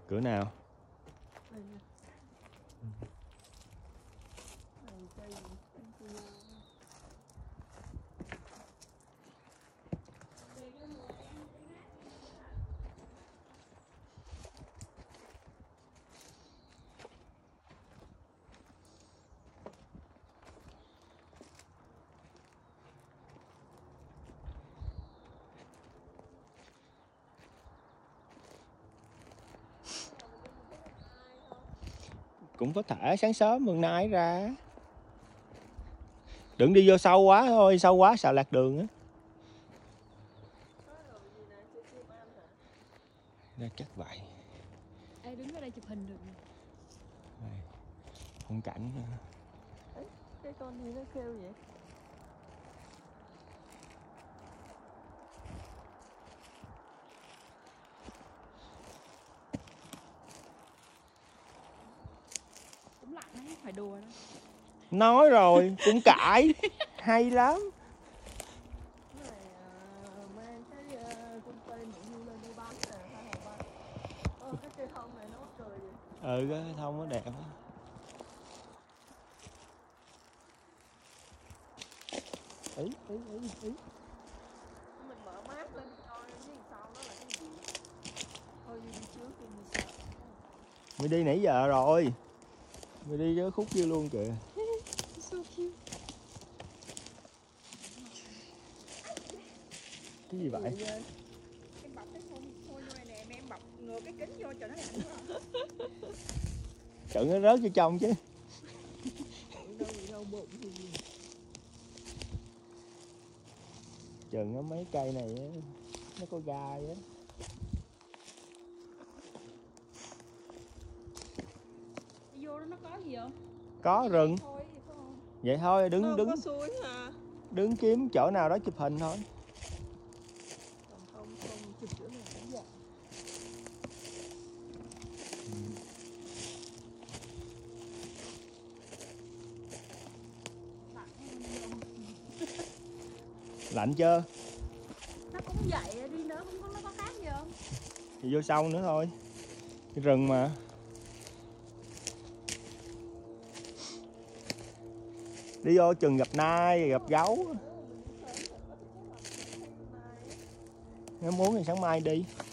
Cửa nào? Cũng có thể sáng sớm mừng nay ra. Đừng đi vô sâu quá thôi, sâu quá sợ lạc đường á. Đây chắc vậy. Ê, đứng ở đây chụp hình được nè. Phong cảnh. Ê, cái con gì nó kêu vậy? Cũng lạnh đấy, phải đùa đâu. Nói rồi, cũng cãi. Hay lắm. Cái này mang cái container như lên đi bắn nè, hai hồ bắn. Cái cây thông này nó mắc cười vậy. Cái thông nó đẹp á. Ý. Mình mở map lên coi cái sau nó là cái gì. Thôi đi trước đi sợ. Mày đi nãy giờ rồi. Mày đi cái khúc kia luôn kìa. So cute. Cái gì vậy? Em bọc cái phôi vô này nè, em bọc ngược cái kính vô cho nó lạnh quá. Trận nó rớt vô trong chứ. Đâu bụng thì gì. Chừng có mấy cây này nó có gai á. Vô đó nó có gì không? Có rừng. Thôi vậy phải không? Vậy thôi, đứng Có suối hả? đứng kiếm chỗ nào đó chụp hình thôi. Không chụp chỗ này cũng vậy. Lạnh chưa? Nó cũng vậy đi nữa, không có nó có khác gì không? Thì vô sâu nữa thôi. Cái rừng mà. Đi vô chừng gặp nai, gặp gấu. Nếu muốn thì sáng mai đi.